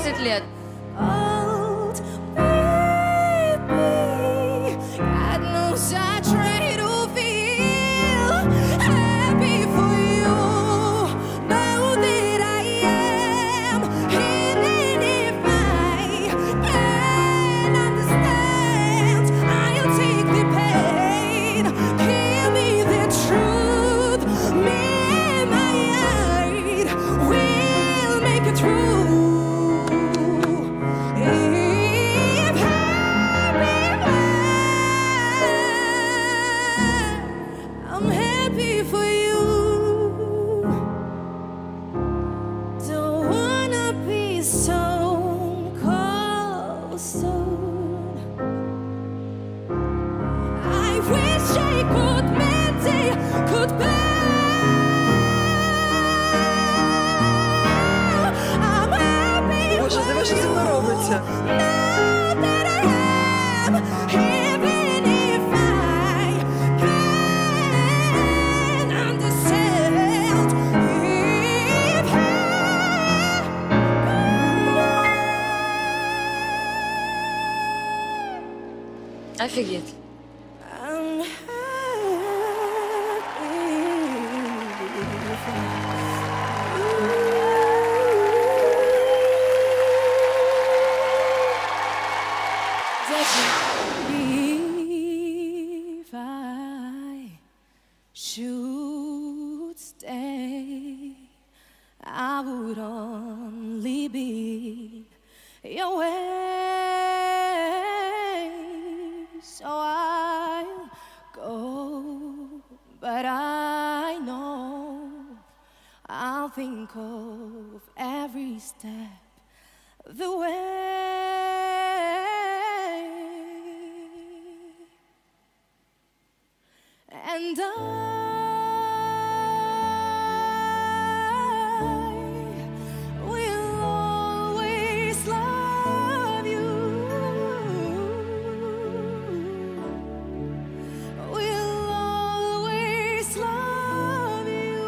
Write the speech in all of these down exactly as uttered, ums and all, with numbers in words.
двадцать лет. Боже, диви, що зі мною робиться. Офигеть. If I should stay, I would only be your way. So I'll go, but I know I'll think of every step the way. And I will always love you. Will always love you.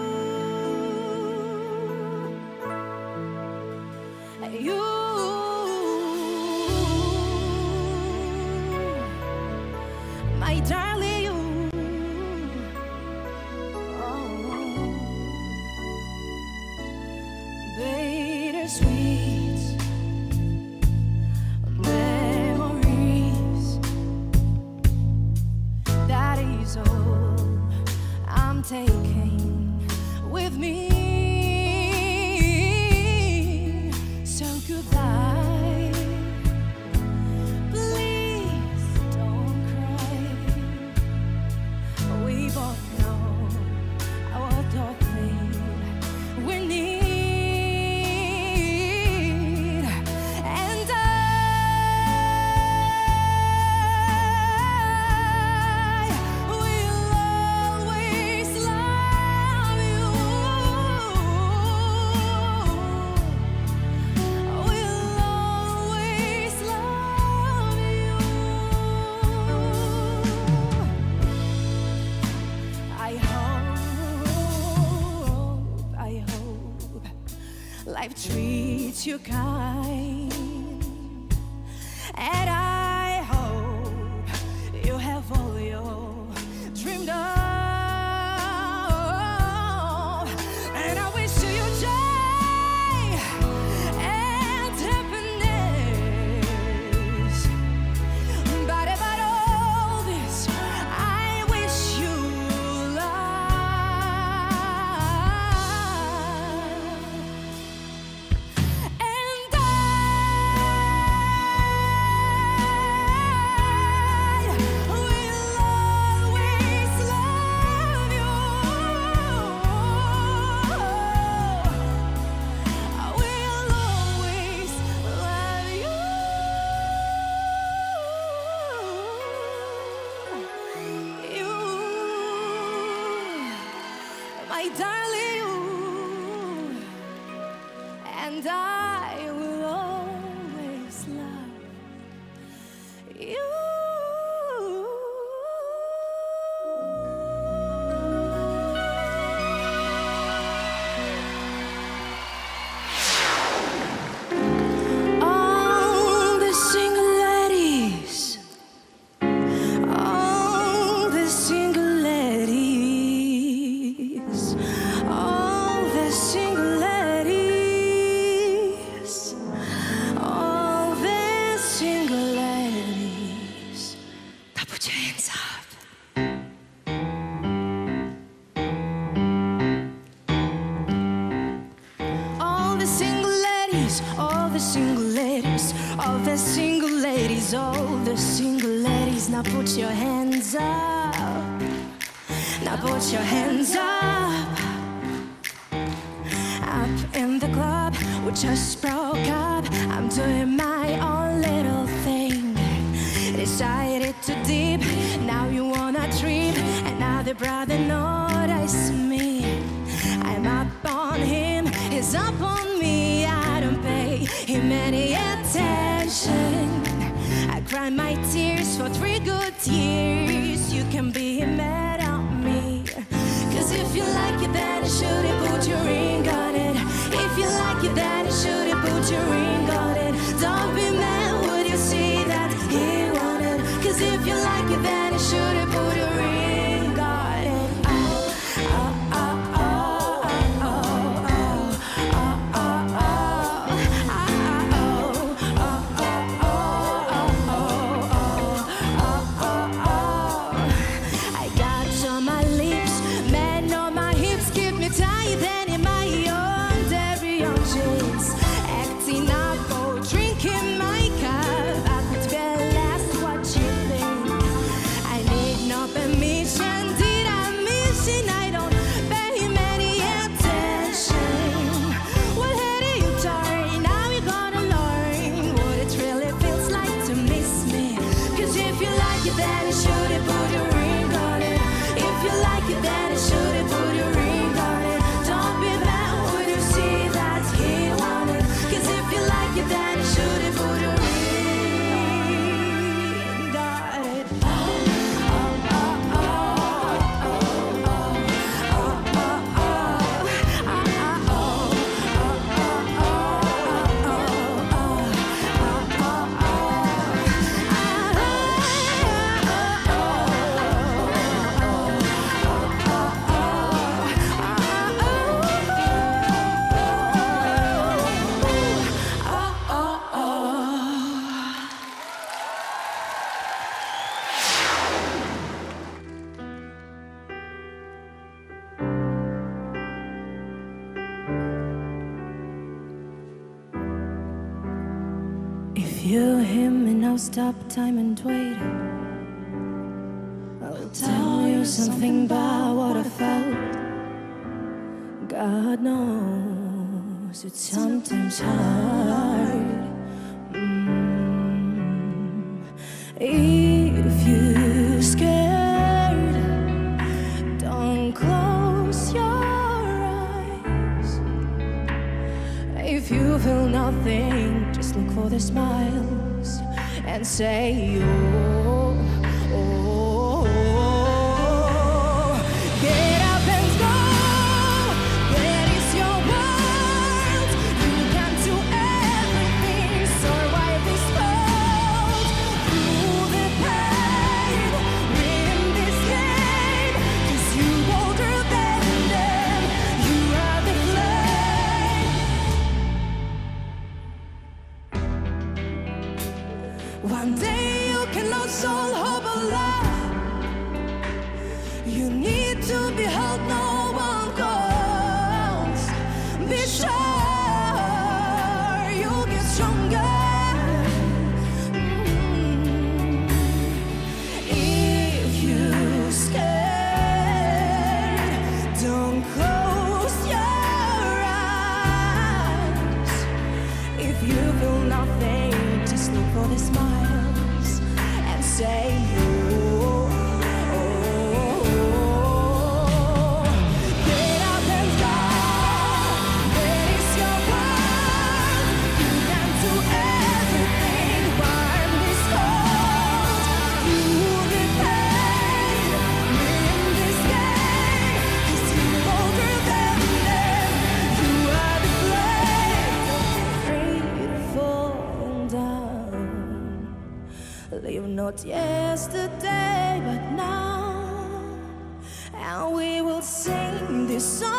You, my darling, you. Bittersweet memories, that is all I'm taking with me. So goodbye, please don't cry. We both know our darling we need. Life treats you kind, and I hope you have all you dreamed of, and I wish you joy and happiness. But about all this, I wish you my darling, you, and I will always love you. single ladies, all the single ladies, all the single ladies. Now put your hands up. Now put your hands up. Up in the club, we just broke up. I'm doing my own little thing. Decided to dip, now you wanna trip. Another brother notice me. I'm up on him, he's up on me. I don't pay him any attention. I cried my tears for three good years. You can be mad at me, cause if you like it, then you should've put your ring on it. If you like it, then you should've put your ring on it. Don't be mad when you see that he wanted. Cause if you like it, then you should've put your ring on it. Oh, oh, oh, oh, oh, oh, oh, oh, oh, oh, oh. I got on my lips, man on my hips, keep me tight and in my own dairy on jeans. Acting up or drinking my cup, I could spell last what you think. I need no permission, did I mention I don't pay him any attention? Well, how do you turn? Now you're gonna learn what it really feels like to miss me. Cause if you like it, then you should've put your ring on it. If you like it, then you should've put your ring on it. Don't be mad when you see that he wanted. Cause if you like it, then you should've put your ring on it. Oh, oh, oh, oh, oh, oh, oh, if you hear me now, stop time and wait. I'll tell you something about what I felt. God knows it's sometimes hard. Mm. If you're scared, don't close your eyes. If you feel nothing, just look for the smiles and say, oh, oh, oh. Get up and go. That is your world. You can do everything. Survive this world. Through the pain, win this game. Cause you older than them. You are the flame. One day you can lose all hope of love. You need to be held, no one goes. Be sure you get stronger. Mm. If you're scared, don't close your eyes. If you feel nothing, just look for the smiles and say, oh, oh, oh. Get up and go. That is your world. You can do everything. Warm this cold. Through the pain, win this game. Cause you're older than them. You are the flame. Afraid to fall down. Live not yesterday, but now. And we will sing this song.